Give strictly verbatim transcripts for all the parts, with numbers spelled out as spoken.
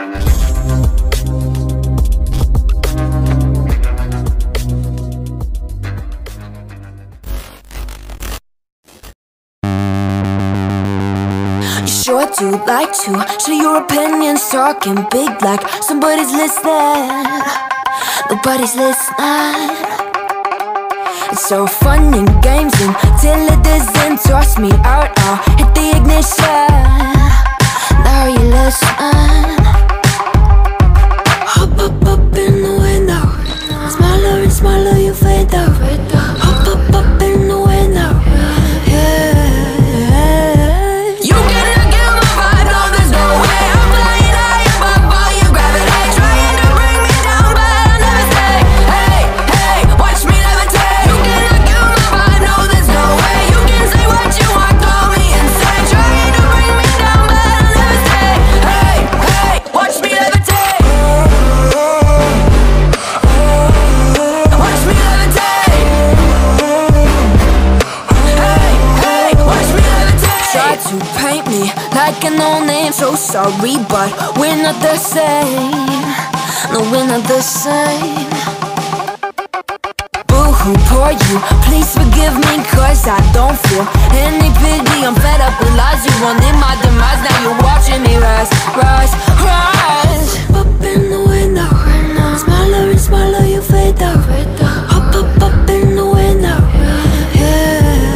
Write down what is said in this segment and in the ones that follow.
Sure do like to share your opinions, talking big like somebody's listening. Nobody's listening. It's so fun and games until it doesn't. Toss me out, I'll hit the ignition. Now you listen. Hop up up in the window. Smaller and smaller you fade out. Hop up up in the window. Yeah. Like a no-name, so sorry, but we're not the same. No, we're not the same. Boo-hoo, poor you, please forgive me, cause I don't feel any pity. I'm fed up with lies, you wanted my demise. Now you're watching me rise, rise, rise. Up in the window, smaller and smaller you fade out. Up, up, up in the window, yeah.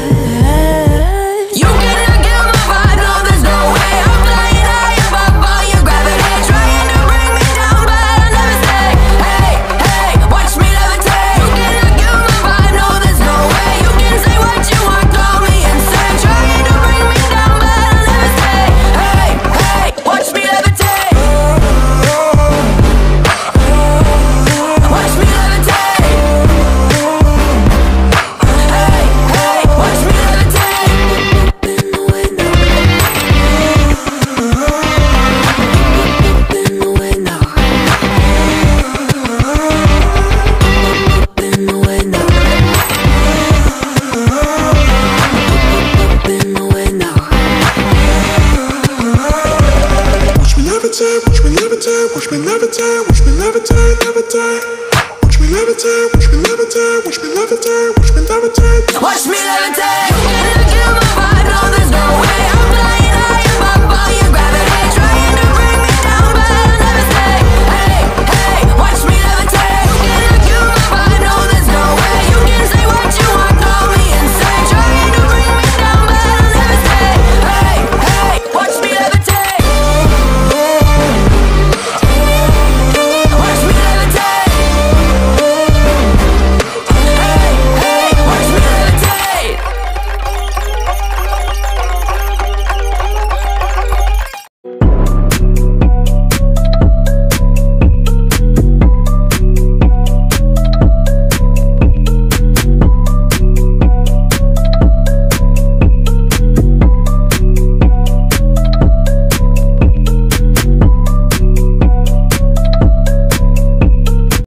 Watch me levitate, watch me levitate, levitate. Watch me levitate, watch me levitate, watch me levitate.